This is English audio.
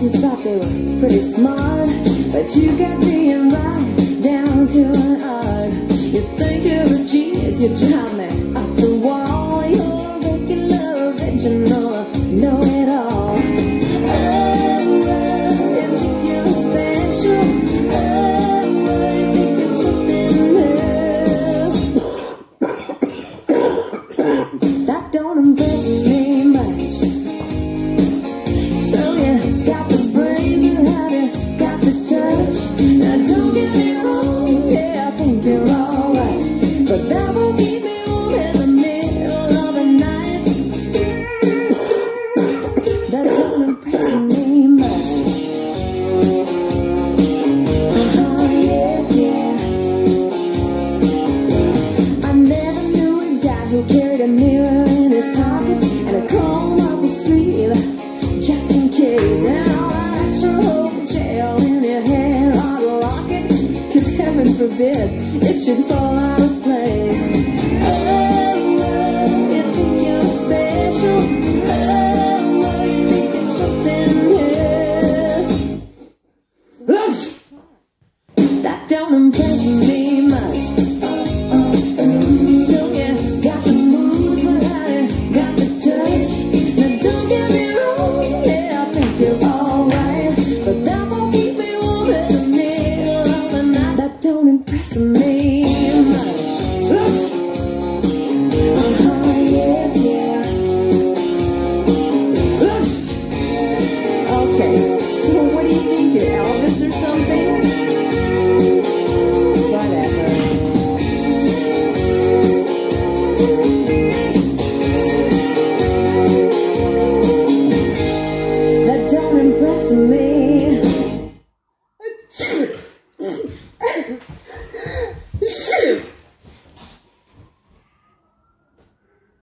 you thought they were pretty smart, but you got being right down to an art. You think you're a genius, you drive me up the wall. You're a regular original, know it all. You think you're special. You think you're something else. That don't impress me much. So you got the brain, you have it, got the touch. Now don't get me wrong, yeah, I think you're alright, but that won't keep me warm in the middle of the night. That don't impress me much. Yeah. I never knew a guy who carried a mirror in his pocket and a comb up his sleeve, just in case. And all that extra hope jail in your head, I'd lock it, 'cause heaven forbid it should fall out of